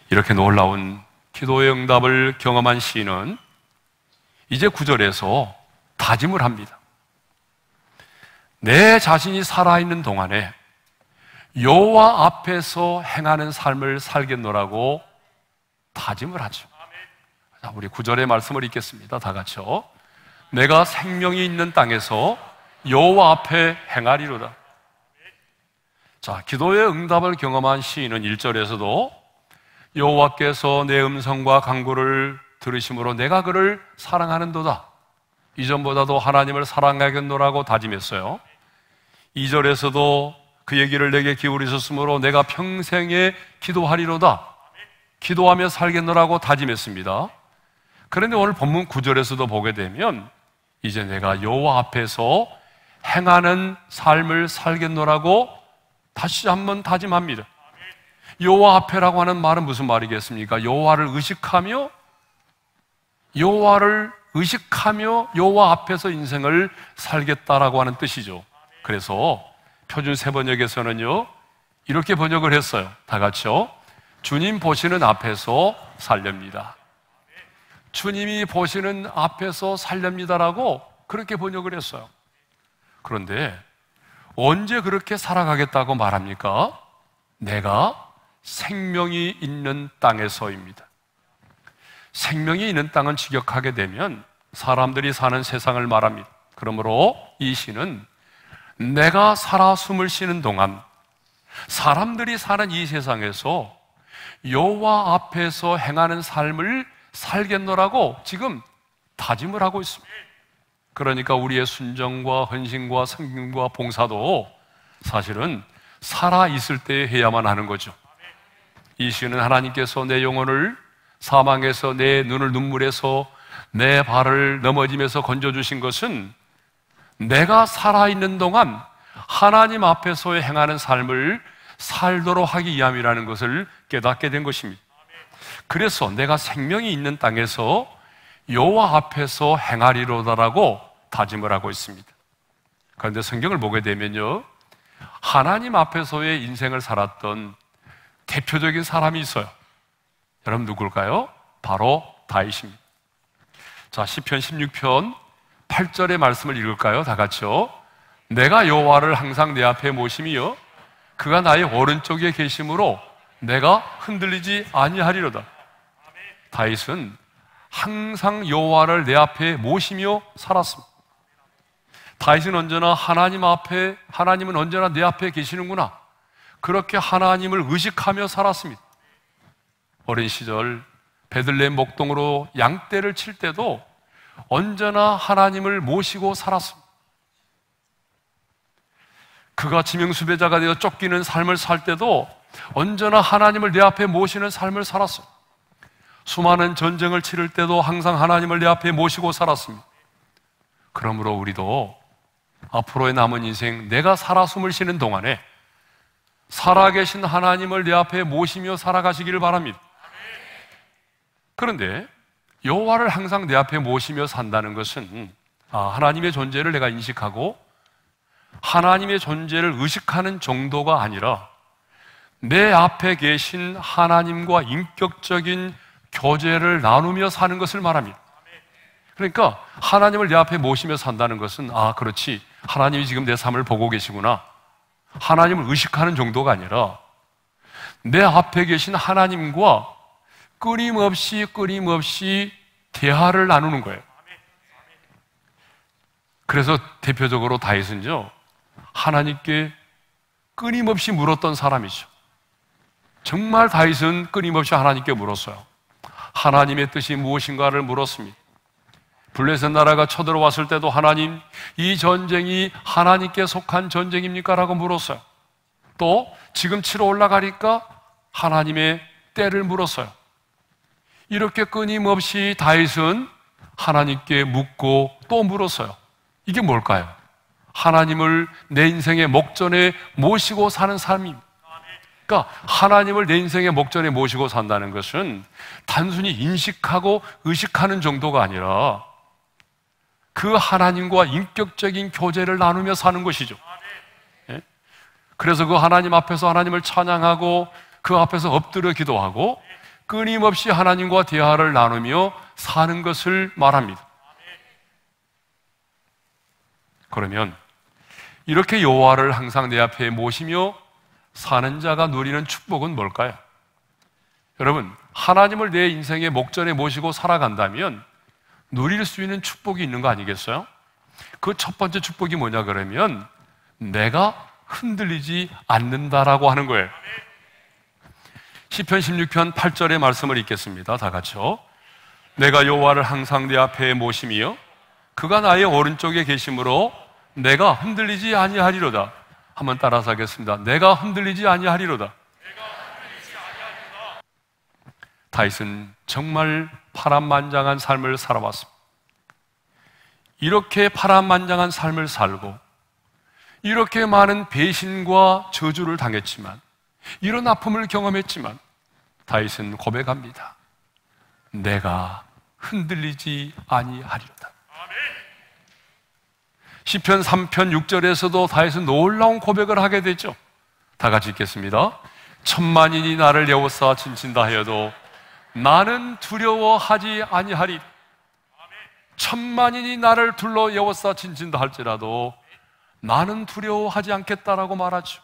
이렇게 놀라운 기도의 응답을 경험한 시인은 이제 9절에서 다짐을 합니다. 내 자신이 살아있는 동안에 여호와 앞에서 행하는 삶을 살겠노라고 다짐을 하죠. 자, 우리 9절의 말씀을 읽겠습니다. 다 같이요. 내가 생명이 있는 땅에서 여호와 앞에 행하리로다. 자, 기도의 응답을 경험한 시인은 1절에서도 여호와께서 내 음성과 간구를 들으심으로 내가 그를 사랑하는도다. 이전보다도 하나님을 사랑하겠노라고 다짐했어요. 2절에서도 그 얘기를 내게 기울이셨으므로 내가 평생에 기도하리로다. 기도하며 살겠노라고 다짐했습니다. 그런데 오늘 본문 9절에서도 보게 되면 이제 내가 여호와 앞에서 행하는 삶을 살겠노라고 다시 한번 다짐합니다. 여호와 앞에라고 하는 말은 무슨 말이겠습니까? 여호와를 의식하며 여호와 앞에서 인생을 살겠다라고 하는 뜻이죠. 그래서 표준 세번역에서는요 이렇게 번역을 했어요. 다 같이요. 주님 보시는 앞에서 살렵니다. 주님이 보시는 앞에서 살렵니다라고 그렇게 번역을 했어요. 그런데 언제 그렇게 살아가겠다고 말합니까? 내가 생명이 있는 땅에서입니다. 생명이 있는 땅은 직역하게 되면 사람들이 사는 세상을 말합니다. 그러므로 이 시는 내가 살아 숨을 쉬는 동안 사람들이 사는 이 세상에서 여호와 앞에서 행하는 삶을 살겠노라고 지금 다짐을 하고 있습니다. 그러니까 우리의 순종과 헌신과 섬김과 봉사도 사실은 살아있을 때 해야만 하는 거죠. 이 시는 하나님께서 내 영혼을 사망에서, 내 눈을 눈물에서, 내 발을 넘어짐에서 건져주신 것은 내가 살아있는 동안 하나님 앞에서 행하는 삶을 살도록 하기 위함이라는 것을 깨닫게 된 것입니다. 그래서 내가 생명이 있는 땅에서 여호와 앞에서 행하리로다라고 다짐을 하고 있습니다. 그런데 성경을 보게 되면요 하나님 앞에서의 인생을 살았던 대표적인 사람이 있어요. 여러분 누굴까요? 바로 다윗입니다. 자, 시편 16편 8절의 말씀을 읽을까요? 다 같이요. 내가 여호와를 항상 내 앞에 모심이요 그가 나의 오른쪽에 계심으로 내가 흔들리지 아니하리로다. 다윗은 항상 여호와를 내 앞에 모시며 살았습니다. 다윗은 언제나 하나님은 언제나 내 앞에 계시는구나, 그렇게 하나님을 의식하며 살았습니다. 어린 시절 베들레헴 목동으로 양떼를 칠 때도 언제나 하나님을 모시고 살았습니다. 그가 지명수배자가 되어 쫓기는 삶을 살 때도 언제나 하나님을 내 앞에 모시는 삶을 살았어요. 수많은 전쟁을 치를 때도 항상 하나님을 내 앞에 모시고 살았습니다. 그러므로 우리도 앞으로의 남은 인생 내가 살아 숨을 쉬는 동안에 살아계신 하나님을 내 앞에 모시며 살아가시기를 바랍니다. 그런데 여호와를 항상 내 앞에 모시며 산다는 것은 하나님의 존재를 내가 인식하고 하나님의 존재를 의식하는 정도가 아니라 내 앞에 계신 하나님과 인격적인 교제를 나누며 사는 것을 말합니다. 그러니까 하나님을 내 앞에 모시며 산다는 것은 그렇지, 하나님이 지금 내 삶을 보고 계시구나, 하나님을 의식하는 정도가 아니라 내 앞에 계신 하나님과 끊임없이 대화를 나누는 거예요. 그래서 대표적으로 다윗은요 하나님께 끊임없이 물었던 사람이죠. 정말 다윗은 끊임없이 하나님께 물었어요. 하나님의 뜻이 무엇인가를 물었습니다. 블레셋 나라가 쳐들어왔을 때도 하나님, 이 전쟁이 하나님께 속한 전쟁입니까? 라고 물었어요. 또 지금 치러 올라가니까 하나님의 때를 물었어요. 이렇게 끊임없이 다윗은 하나님께 묻고 또 물었어요. 이게 뭘까요? 하나님을 내 인생의 목전에 모시고 사는 삶입니다. 그러니까 하나님을 내 인생의 목전에 모시고 산다는 것은 단순히 인식하고 의식하는 정도가 아니라 그 하나님과 인격적인 교제를 나누며 사는 것이죠. 예? 그래서 그 하나님 앞에서 하나님을 찬양하고 그 앞에서 엎드려 기도하고 끊임없이 하나님과 대화를 나누며 사는 것을 말합니다. 그러면 이렇게 여호와를 항상 내 앞에 모시며 사는 자가 누리는 축복은 뭘까요? 여러분, 하나님을 내 인생의 목전에 모시고 살아간다면 누릴 수 있는 축복이 있는 거 아니겠어요? 그 첫 번째 축복이 뭐냐 그러면 내가 흔들리지 않는다라고 하는 거예요. 시편 16편 8절의 말씀을 읽겠습니다. 다 같이요. 내가 여호와를 항상 내 앞에 모시며 그가 나의 오른쪽에 계심으로 내가 흔들리지 아니하리로다. 한번 따라서 하겠습니다. 내가 흔들리지 아니하리로다. 다윗은 정말 파란만장한 삶을 살아왔습니다. 이렇게 파란만장한 삶을 살고 이렇게 많은 배신과 저주를 당했지만, 이런 아픔을 경험했지만 다윗은 고백합니다. 내가 흔들리지 아니하리로다. 시편 3편 6절에서도 다윗은 놀라운 고백을 하게 되죠. 다 같이 읽겠습니다. 천만인이 나를 에워싸 친친다 하여도 나는 두려워하지 아니하리. 천만인이 나를 둘러 에워싸 친친다 할지라도 나는 두려워하지 않겠다라고 말하죠.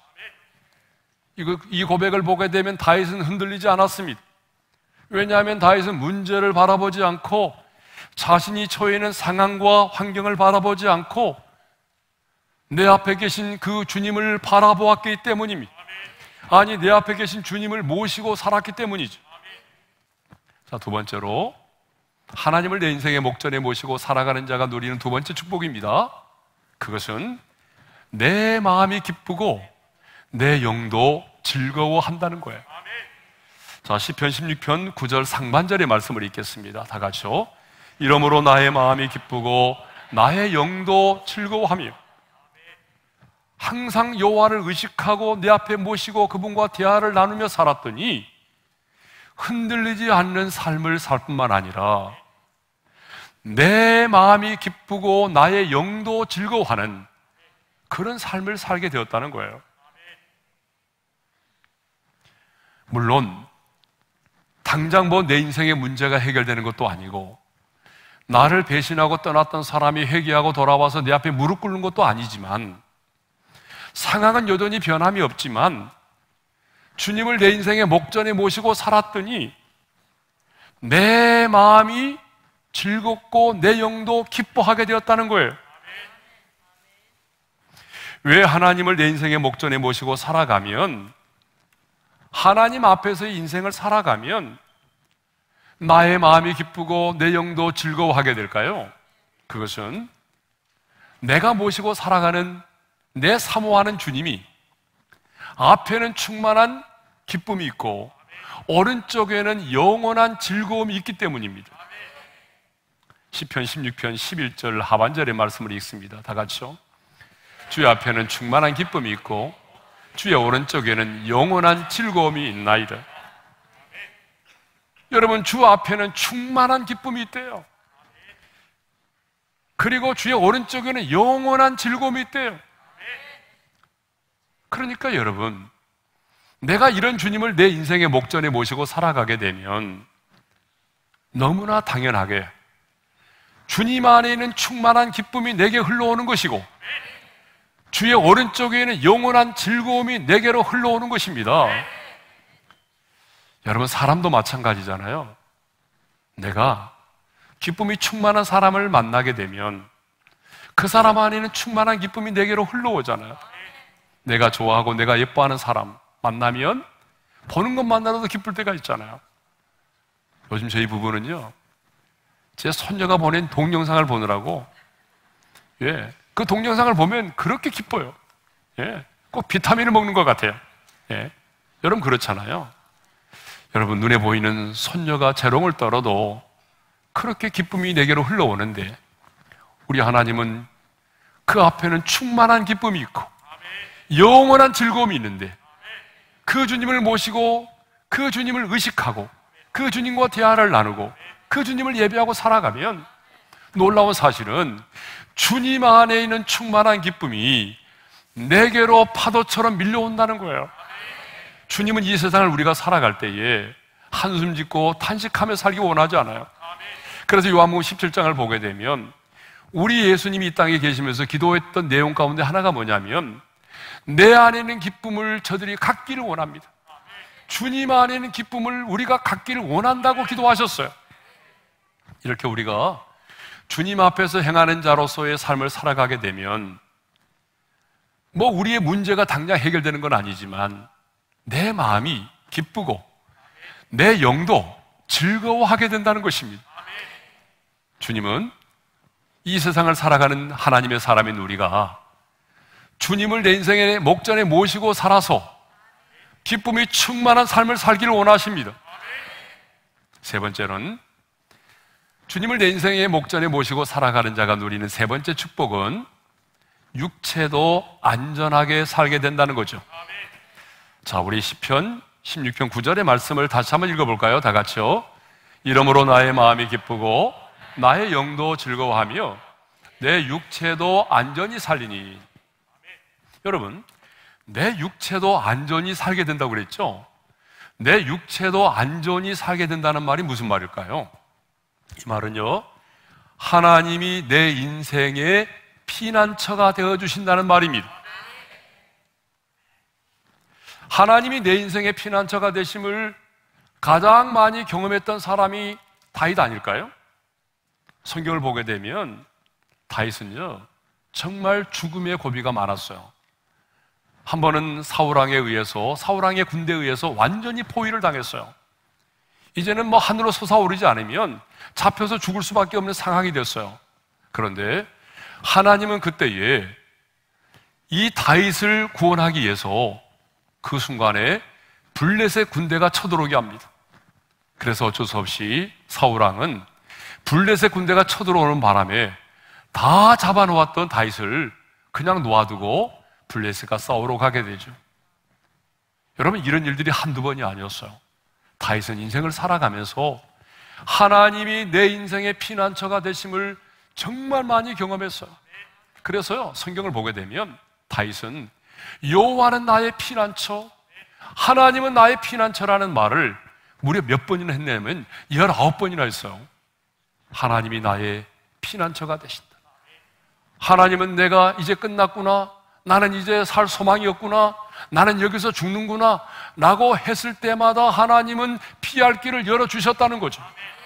이 고백을 보게 되면 다윗은 흔들리지 않았습니다. 왜냐하면 다윗은 문제를 바라보지 않고 자신이 처해 있는 상황과 환경을 바라보지 않고 내 앞에 계신 그 주님을 바라보았기 때문입니다. 아니, 내 앞에 계신 주님을 모시고 살았기 때문이죠. 자, 두 번째로 하나님을 내 인생의 목전에 모시고 살아가는 자가 누리는 두 번째 축복입니다. 그것은 내 마음이 기쁘고 내 영도 즐거워한다는 거예요. 자, 시편 16편 9절 상반절의 말씀을 읽겠습니다. 다 같이요. 이러므로 나의 마음이 기쁘고 나의 영도 즐거워하며. 항상 여호와를 의식하고 내 앞에 모시고 그분과 대화를 나누며 살았더니 흔들리지 않는 삶을 살 뿐만 아니라 내 마음이 기쁘고 나의 영도 즐거워하는 그런 삶을 살게 되었다는 거예요. 물론 당장 내 인생의 문제가 해결되는 것도 아니고 나를 배신하고 떠났던 사람이 회개하고 돌아와서 내 앞에 무릎 꿇는 것도 아니지만, 상황은 여전히 변함이 없지만 주님을 내 인생의 목전에 모시고 살았더니 내 마음이 즐겁고 내 영도 기뻐하게 되었다는 거예요. 왜 하나님을 내 인생의 목전에 모시고 살아가면, 하나님 앞에서의 인생을 살아가면 나의 마음이 기쁘고 내 영도 즐거워하게 될까요? 그것은 내가 모시고 살아가는 내 사모하는 주님이 앞에는 충만한 기쁨이 있고 오른쪽에는 영원한 즐거움이 있기 때문입니다. 시편 16편 11절 하반절의 말씀을 읽습니다. 다 같이요. 주의 앞에는 충만한 기쁨이 있고 주의 오른쪽에는 영원한 즐거움이 있나이다. 여러분, 주 앞에는 충만한 기쁨이 있대요. 그리고 주의 오른쪽에는 영원한 즐거움이 있대요. 그러니까 여러분, 내가 이런 주님을 내 인생의 목전에 모시고 살아가게 되면 너무나 당연하게 주님 안에 있는 충만한 기쁨이 내게 흘러오는 것이고 주의 오른쪽에는 영원한 즐거움이 내게로 흘러오는 것입니다. 여러분, 사람도 마찬가지잖아요. 내가 기쁨이 충만한 사람을 만나게 되면 그 사람 안에는 충만한 기쁨이 내게로 흘러오잖아요. 내가 좋아하고 내가 예뻐하는 사람 만나면 보는 것만으로도 기쁠 때가 있잖아요. 요즘 저희 부부는요, 제 손녀가 보낸 동영상을 보느라고 그 동영상을 보면 그렇게 기뻐요. 꼭 비타민을 먹는 것 같아요. 여러분 그렇잖아요. 여러분, 눈에 보이는 손녀가 재롱을 떨어도 그렇게 기쁨이 내게로 흘러오는데 우리 하나님은 그 앞에는 충만한 기쁨이 있고 영원한 즐거움이 있는데 그 주님을 모시고 그 주님을 의식하고 그 주님과 대화를 나누고 그 주님을 예배하고 살아가면 놀라운 사실은 주님 안에 있는 충만한 기쁨이 내게로 파도처럼 밀려온다는 거예요. 주님은 이 세상을 우리가 살아갈 때에 한숨 짓고 탄식하며 살기 원하지 않아요. 그래서 요한복음 17장을 보게 되면 우리 예수님이 이 땅에 계시면서 기도했던 내용 가운데 하나가 뭐냐면 내 안에 있는 기쁨을 저들이 갖기를 원합니다. 주님 안에 있는 기쁨을 우리가 갖기를 원한다고 기도하셨어요. 이렇게 우리가 주님 앞에서 행하는 자로서의 삶을 살아가게 되면 뭐 우리의 문제가 당장 해결되는 건 아니지만 내 마음이 기쁘고 내 영도 즐거워하게 된다는 것입니다. 주님은 이 세상을 살아가는 하나님의 사람인 우리가 주님을 내 인생의 목전에 모시고 살아서 기쁨이 충만한 삶을 살기를 원하십니다. 세 번째는 주님을 내 인생의 목전에 모시고 살아가는 자가 누리는 세 번째 축복은 육체도 안전하게 살게 된다는 거죠. 자, 우리 시편 16편 9절의 말씀을 다시 한번 읽어볼까요? 다 같이요. 이러므로 나의 마음이 기쁘고 나의 영도 즐거워하며 내 육체도 안전히 살리니. 여러분, 내 육체도 안전히 살게 된다고 그랬죠? 내 육체도 안전히 살게 된다는 말이 무슨 말일까요? 이 말은요, 하나님이 내 인생의 피난처가 되어주신다는 말입니다. 하나님이 내 인생의 피난처가 되심을 가장 많이 경험했던 사람이 다윗 아닐까요? 성경을 보게 되면 다윗은요, 정말 죽음의 고비가 많았어요. 한 번은 사울왕의 군대에 의해서 완전히 포위를 당했어요. 이제는 뭐 하늘로 솟아오르지 않으면 잡혀서 죽을 수밖에 없는 상황이 됐어요. 그런데 하나님은 그때에 이 다윗을 구원하기 위해서 그 순간에 블레셋 군대가 쳐들어오게 합니다. 그래서 어쩔 수 없이 사울왕은 블레셋 군대가 쳐들어오는 바람에 다 잡아놓았던 다윗을 그냥 놓아두고 블레셋과 싸우러 가게 되죠. 여러분, 이런 일들이 한두 번이 아니었어요. 다윗은 인생을 살아가면서 하나님이 내 인생의 피난처가 되심을 정말 많이 경험했어요. 그래서요, 성경을 보게 되면 다윗은 여호와는 나의 피난처, 하나님은 나의 피난처라는 말을 무려 몇 번이나 했냐면 19번이나 했어요. 하나님이 나의 피난처가 되신다. 하나님은 내가 이제 끝났구나, 나는 이제 살 소망이 없구나, 나는 여기서 죽는구나 라고 했을 때마다 하나님은 피할 길을 열어주셨다는 거죠.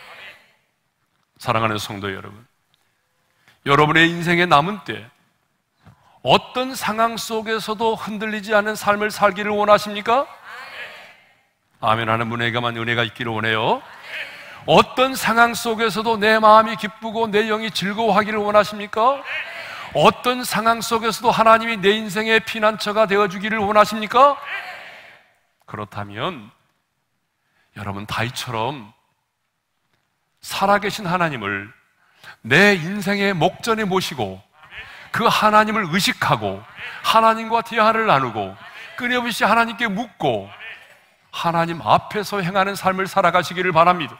사랑하는 성도 여러분, 여러분의 인생의 남은 때 어떤 상황 속에서도 흔들리지 않는 삶을 살기를 원하십니까? 아멘 하는 분에게만 은혜가 있기를 원해요. 어떤 상황 속에서도 내 마음이 기쁘고 내 영이 즐거워하기를 원하십니까? 어떤 상황 속에서도 하나님이 내 인생의 피난처가 되어주기를 원하십니까? 그렇다면 여러분, 다윗처럼 살아계신 하나님을 내 인생의 목전에 모시고 그 하나님을 의식하고 하나님과 대화를 나누고 끊임없이 하나님께 묻고 하나님 앞에서 행하는 삶을 살아가시기를 바랍니다.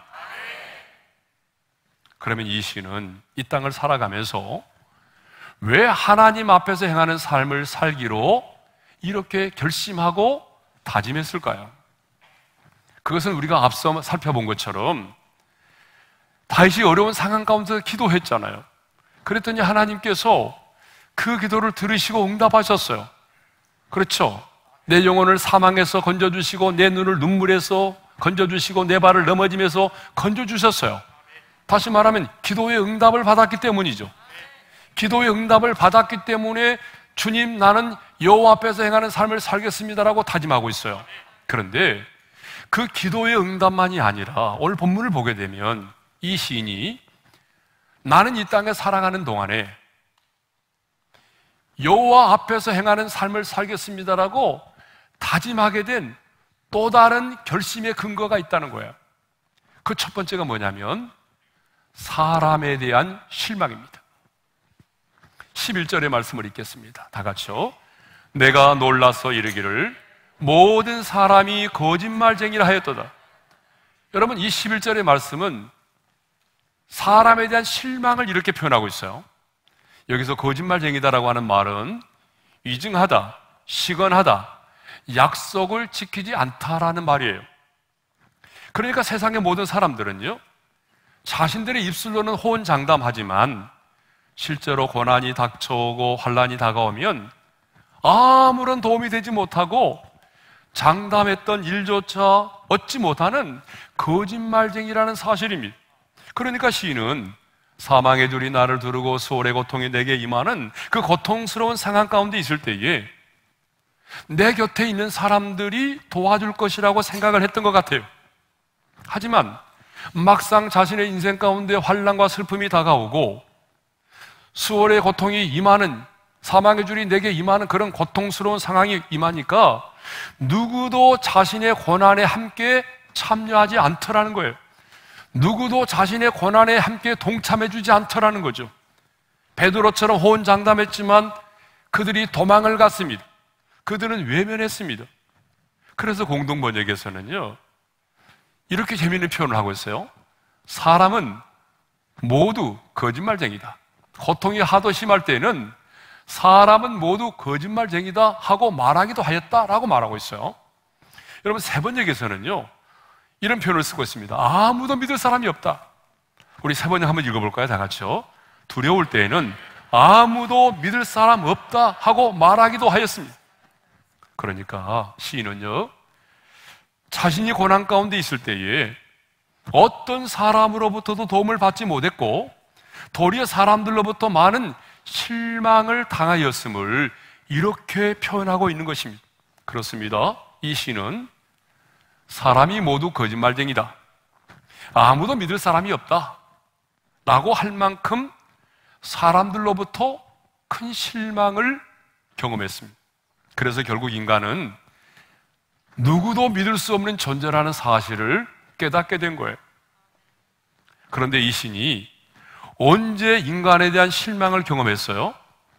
그러면 이 시인은 이 땅을 살아가면서 왜 하나님 앞에서 행하는 삶을 살기로 이렇게 결심하고 다짐했을까요? 그것은 우리가 앞서 살펴본 것처럼 다윗이 어려운 상황 가운데서 기도했잖아요. 그랬더니 하나님께서 그 기도를 들으시고 응답하셨어요. 그렇죠? 내 영혼을 사망에서 건져주시고 내 눈을 눈물에서 건져주시고 내 발을 넘어짐에서 건져주셨어요. 다시 말하면 기도의 응답을 받았기 때문이죠. 기도의 응답을 받았기 때문에 주님, 나는 여호와 앞에서 행하는 삶을 살겠습니다라고 다짐하고 있어요. 그런데 그 기도의 응답만이 아니라 오늘 본문을 보게 되면 이 시인이 나는 이 땅에 살아가는 동안에 여호와 앞에서 행하는 삶을 살겠습니다라고 다짐하게 된 또 다른 결심의 근거가 있다는 거예요. 그 첫 번째가 뭐냐면 사람에 대한 실망입니다. 11절의 말씀을 읽겠습니다. 다 같이요. 내가 놀라서 이르기를 모든 사람이 거짓말쟁이라 하였도다. 여러분, 이 11절의 말씀은 사람에 대한 실망을 이렇게 표현하고 있어요. 여기서 거짓말쟁이다라고 하는 말은 위증하다, 시건하다, 약속을 지키지 않다라는 말이에요. 그러니까 세상의 모든 사람들은요, 자신들의 입술로는 호언장담하지만 실제로 고난이 닥쳐오고 환난이 다가오면 아무런 도움이 되지 못하고 장담했던 일조차 얻지 못하는 거짓말쟁이라는 사실입니다. 그러니까 시인은 사망의 줄이 나를 두르고 수월의 고통이 내게 임하는 그 고통스러운 상황 가운데 있을 때에 내 곁에 있는 사람들이 도와줄 것이라고 생각을 했던 것 같아요. 하지만 막상 자신의 인생 가운데 환난과 슬픔이 다가오고 수월의 고통이 임하는, 사망의 줄이 내게 임하는 그런 고통스러운 상황이 임하니까 누구도 자신의 고난에 함께 참여하지 않더라는 거예요. 누구도 자신의 고난에 함께 동참해주지 않더라는 거죠. 베드로처럼 호언장담했지만 그들이 도망을 갔습니다. 그들은 외면했습니다. 그래서 공동번역에서는요, 이렇게 재미있는 표현을 하고 있어요. 사람은 모두 거짓말쟁이다. 고통이 하도 심할 때는 사람은 모두 거짓말쟁이다 하고 말하기도 하였다라고 말하고 있어요. 여러분, 세번역에서는요, 이런 표현을 쓰고 있습니다. 아무도 믿을 사람이 없다. 우리 세번역 한번 읽어볼까요? 다 같이요. 두려울 때에는 아무도 믿을 사람 없다 하고 말하기도 하였습니다. 그러니까 시인은요, 자신이 고난 가운데 있을 때에 어떤 사람으로부터도 도움을 받지 못했고 도리어 사람들로부터 많은 실망을 당하였음을 이렇게 표현하고 있는 것입니다. 그렇습니다. 이 시는 사람이 모두 거짓말쟁이다, 아무도 믿을 사람이 없다 라고 할 만큼 사람들로부터 큰 실망을 경험했습니다. 그래서 결국 인간은 누구도 믿을 수 없는 존재라는 사실을 깨닫게 된 거예요. 그런데 이 신이 언제 인간에 대한 실망을 경험했어요?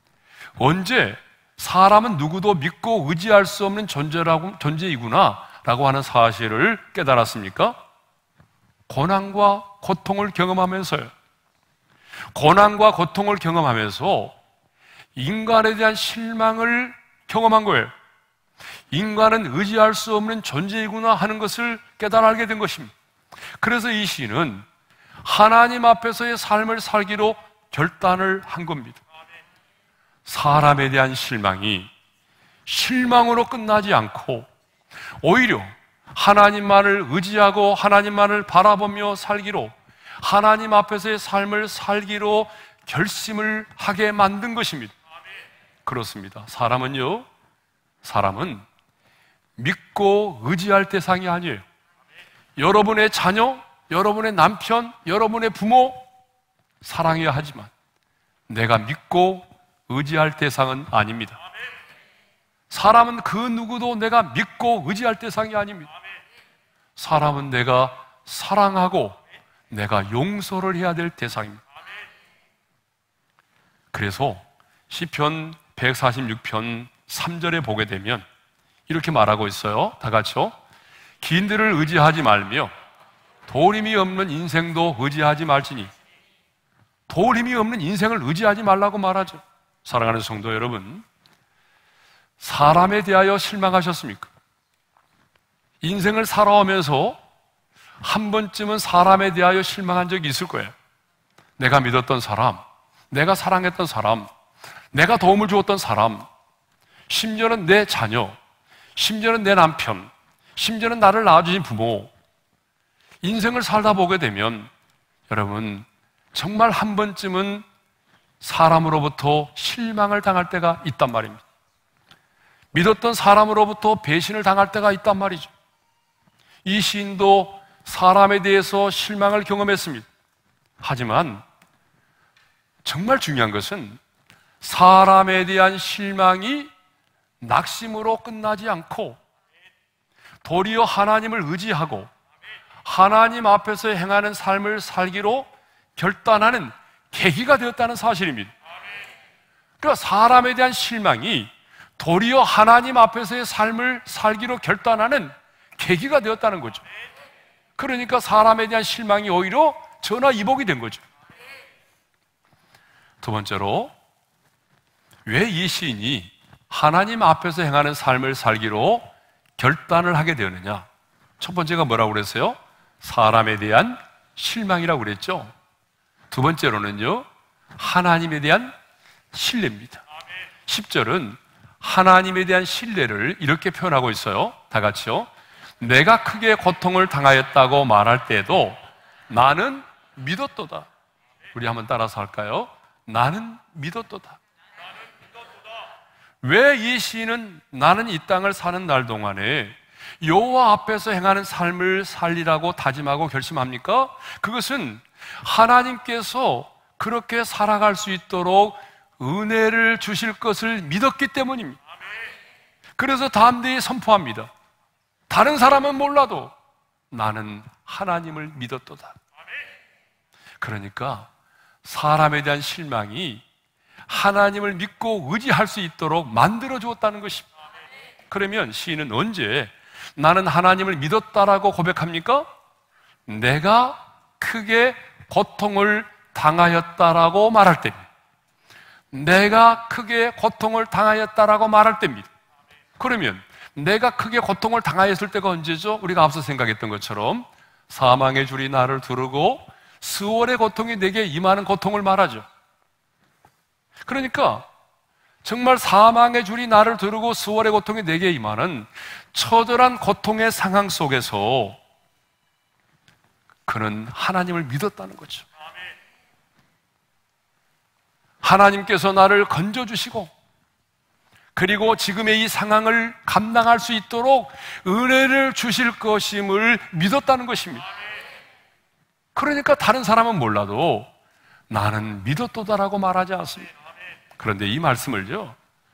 언제 사람은 누구도 믿고 의지할 수 없는 존재이구나 라고 하는 사실을 깨달았습니까? 고난과 고통을 경험하면서요. 고난과 고통을 경험하면서 인간에 대한 실망을 경험한 거예요. 인간은 의지할 수 없는 존재이구나 하는 것을 깨달게 된 것입니다. 그래서 이 시인은 하나님 앞에서의 삶을 살기로 결단을 한 겁니다. 사람에 대한 실망이 실망으로 끝나지 않고 오히려 하나님만을 의지하고 하나님만을 바라보며 살기로, 하나님 앞에서의 삶을 살기로 결심을 하게 만든 것입니다. 그렇습니다. 사람은 믿고 의지할 대상이 아니에요. 여러분의 자녀, 여러분의 남편, 여러분의 부모 사랑해야 하지만 내가 믿고 의지할 대상은 아닙니다. 사람은 그 누구도 내가 믿고 의지할 대상이 아닙니다. 사람은 내가 사랑하고 내가 용서를 해야 될 대상입니다. 그래서 시편 146편 3절에 보게 되면 이렇게 말하고 있어요. 다 같이요. 기인들을 의지하지 말며 도림이 없는 인생도 의지하지 말지니. 도림이 없는 인생을 의지하지 말라고 말하죠. 사랑하는 성도 여러분, 사람에 대하여 실망하셨습니까? 인생을 살아오면서 한 번쯤은 사람에 대하여 실망한 적이 있을 거예요. 내가 믿었던 사람, 내가 사랑했던 사람, 내가 도움을 주었던 사람, 심지어는 내 자녀, 심지어는 내 남편, 심지어는 나를 낳아주신 부모. 인생을 살다 보게 되면 여러분 정말 한 번쯤은 사람으로부터 실망을 당할 때가 있단 말입니다. 믿었던 사람으로부터 배신을 당할 때가 있단 말이죠. 이 시인도 사람에 대해서 실망을 경험했습니다. 하지만 정말 중요한 것은 사람에 대한 실망이 낙심으로 끝나지 않고 도리어 하나님을 의지하고 하나님 앞에서 행하는 삶을 살기로 결단하는 계기가 되었다는 사실입니다. 그러니까 사람에 대한 실망이 도리어 하나님 앞에서의 삶을 살기로 결단하는 계기가 되었다는 거죠. 그러니까 사람에 대한 실망이 오히려 전화위복이 된 거죠. 두 번째로, 왜 이 시인이 하나님 앞에서 행하는 삶을 살기로 결단을 하게 되었느냐? 첫 번째가 뭐라고 그랬어요? 사람에 대한 실망이라고 그랬죠. 두 번째로는요, 하나님에 대한 신뢰입니다. 10절은 하나님에 대한 신뢰를 이렇게 표현하고 있어요. 다 같이요. 내가 크게 고통을 당하였다고 말할 때에도 나는 믿었도다. 우리 한번 따라서 할까요? 나는 믿었도다. 왜 이 시인은 나는 이 땅을 사는 날 동안에 여호와 앞에서 행하는 삶을 살리라고 다짐하고 결심합니까? 그것은 하나님께서 그렇게 살아갈 수 있도록 은혜를 주실 것을 믿었기 때문입니다. 그래서 담대히 선포합니다. 다른 사람은 몰라도 나는 하나님을 믿었도다. 그러니까 사람에 대한 실망이 하나님을 믿고 의지할 수 있도록 만들어 주었다는 것입니다. 그러면 시인은 언제 나는 하나님을 믿었다라고 고백합니까? 내가 크게 고통을 당하였다라고 말할 때입니다. 내가 크게 고통을 당하였다라고 말할 때입니다. 그러면 내가 크게 고통을 당하였을 때가 언제죠? 우리가 앞서 생각했던 것처럼 사망의 줄이 나를 두르고 수월의 고통이 내게 임하는 고통을 말하죠. 그러니까 정말 사망의 줄이 나를 두르고 수월의 고통이 내게 임하는 처절한 고통의 상황 속에서 그는 하나님을 믿었다는 거죠. 하나님께서 나를 건져주시고 그리고 지금의 이 상황을 감당할 수 있도록 은혜를 주실 것임을 믿었다는 것입니다. 그러니까 다른 사람은 몰라도 나는 믿었도다라고 말하지 않습니다. 그런데 이 말씀을요,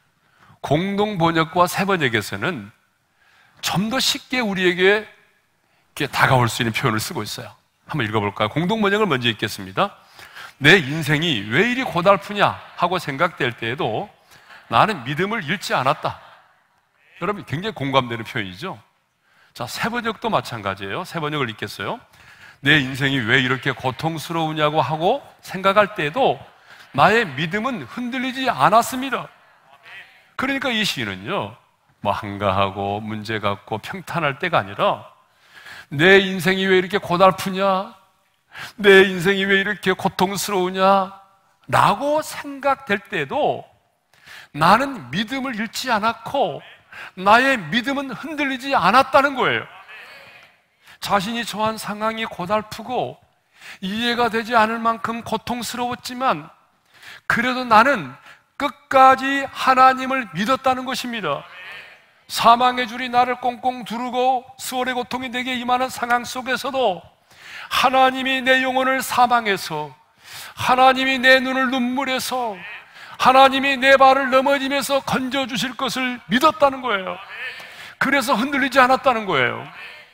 공동번역과 새번역에서는 좀 더 쉽게 우리에게 이렇게 다가올 수 있는 표현을 쓰고 있어요. 한번 읽어볼까요? 공동번역을 먼저 읽겠습니다. 내 인생이 왜 이리 고달프냐 하고 생각될 때에도 나는 믿음을 잃지 않았다. 여러분 굉장히 공감되는 표현이죠. 자, 새번역도 마찬가지예요. 새번역을 읽겠어요. 내 인생이 왜 이렇게 고통스러우냐고 하고 생각할 때에도 나의 믿음은 흔들리지 않았습니다. 그러니까 이 시인은요, 뭐 한가하고 문제 갖고 평탄할 때가 아니라 내 인생이 왜 이렇게 고달프냐, 내 인생이 왜 이렇게 고통스러우냐 라고 생각될 때도 나는 믿음을 잃지 않았고 나의 믿음은 흔들리지 않았다는 거예요. 자신이 처한 상황이 고달프고 이해가 되지 않을 만큼 고통스러웠지만 그래도 나는 끝까지 하나님을 믿었다는 것입니다. 사망의 줄이 나를 꽁꽁 두르고 수월의 고통이 내게 임하는 상황 속에서도 하나님이 내 영혼을 사망에서, 하나님이 내 눈을 눈물에서, 하나님이 내 발을 넘어지면서 건져주실 것을 믿었다는 거예요. 그래서 흔들리지 않았다는 거예요.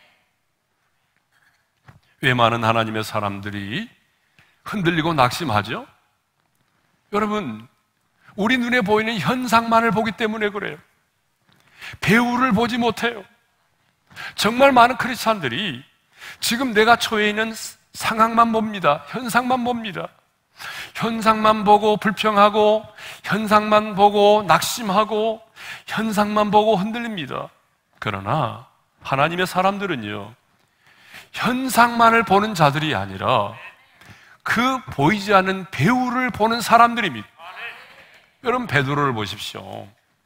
왜 많은 하나님의 사람들이 흔들리고 낙심하죠? 여러분, 우리 눈에 보이는 현상만을 보기 때문에 그래요. 배후를 보지 못해요. 정말 많은 크리스찬들이 지금 내가 처해 있는 상황만 봅니다. 현상만 봅니다. 현상만 보고 불평하고, 현상만 보고 낙심하고, 현상만 보고 흔들립니다. 그러나 하나님의 사람들은요, 현상만을 보는 자들이 아니라 그 보이지 않는 배후를 보는 사람들입니다. 여러분, 베드로를 보십시오.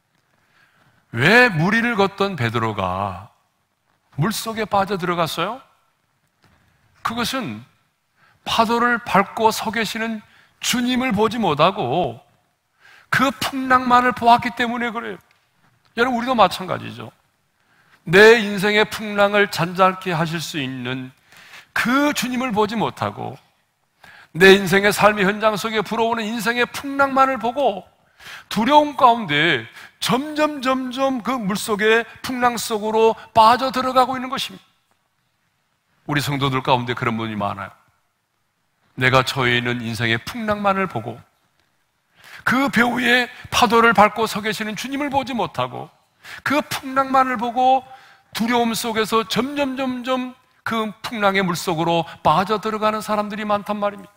왜 무리를 걷던 베드로가 물속에 빠져 들어갔어요? 그것은 파도를 밟고 서 계시는 주님을 보지 못하고 그 풍랑만을 보았기 때문에 그래요. 여러분, 우리도 마찬가지죠. 내 인생의 풍랑을 잔잔케 하실 수 있는 그 주님을 보지 못하고 내 인생의 삶의 현장 속에 불어오는 인생의 풍랑만을 보고 두려움 가운데 점점 그 물속의 풍랑 속으로 빠져 들어가고 있는 것입니다. 우리 성도들 가운데 그런 분이 많아요. 내가 처해 있는 인생의 풍랑만을 보고 그 배후에 파도를 밟고 서 계시는 주님을 보지 못하고 그 풍랑만을 보고 두려움 속에서 점점 그 풍랑의 물속으로 빠져 들어가는 사람들이 많단 말입니다.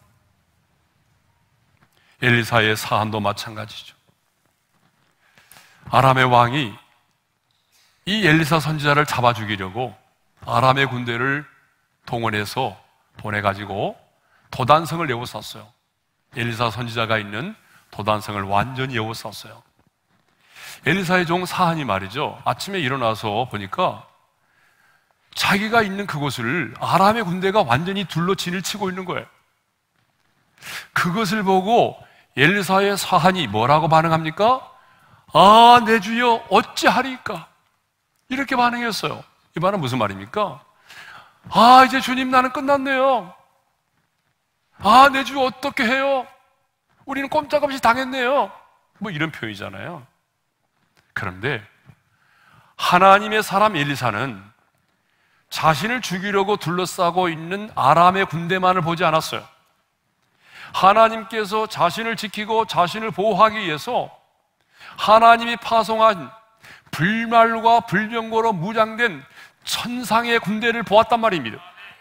엘리사의 사안도 마찬가지죠. 아람의 왕이 이 엘리사 선지자를 잡아 죽이려고 아람의 군대를 동원해서 보내가지고 도단성을 에워쌌어요. 엘리사 선지자가 있는 도단성을 완전히 에워쌌어요. 엘리사의 종 사한이 말이죠, 아침에 일어나서 보니까 자기가 있는 그곳을 아람의 군대가 완전히 둘러 진을 치고 있는 거예요. 그것을 보고 엘리사의 사한이 뭐라고 반응합니까? 아, 내 주여 어찌하리까? 이렇게 반응했어요. 이 말은 무슨 말입니까? 아, 이제 주님 나는 끝났네요. 아, 내 주 어떻게 해요? 우리는 꼼짝없이 당했네요. 뭐 이런 표현이잖아요. 그런데 하나님의 사람 엘리사는 자신을 죽이려고 둘러싸고 있는 아람의 군대만을 보지 않았어요. 하나님께서 자신을 지키고 자신을 보호하기 위해서 하나님이 파송한 불말과 불병거로 무장된 천상의 군대를 보았단 말입니다.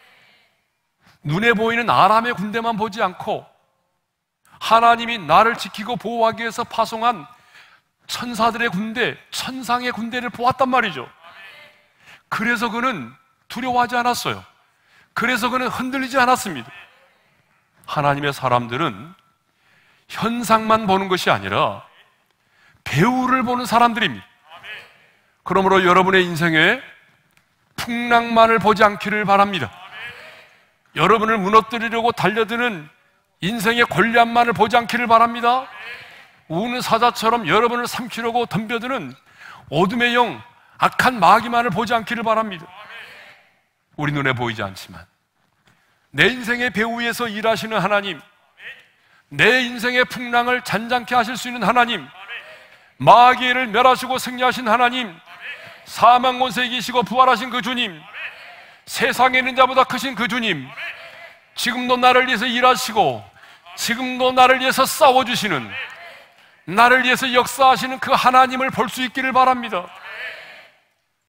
눈에 보이는 아람의 군대만 보지 않고 하나님이 나를 지키고 보호하기 위해서 파송한 천사들의 군대, 천상의 군대를 보았단 말이죠. 그래서 그는 두려워하지 않았어요. 그래서 그는 흔들리지 않았습니다. 하나님의 사람들은 현상만 보는 것이 아니라 배후를 보는 사람들입니다. 그러므로 여러분의 인생에 풍랑만을 보지 않기를 바랍니다. 여러분을 무너뜨리려고 달려드는 인생의 골리앗만을 보지 않기를 바랍니다. 우는 사자처럼 여러분을 삼키려고 덤벼드는 어둠의 영, 악한 마귀만을 보지 않기를 바랍니다. 우리 눈에 보이지 않지만 내 인생의 배후 위에서 일하시는 하나님, 내 인생의 풍랑을 잔잔케 하실 수 있는 하나님, 마귀를 멸하시고 승리하신 하나님, 사망 권세 이기시고 부활하신 그 주님, 세상에 있는 자보다 크신 그 주님, 지금도 나를 위해서 일하시고 지금도 나를 위해서 싸워주시는, 나를 위해서 역사하시는 그 하나님을 볼 수 있기를 바랍니다.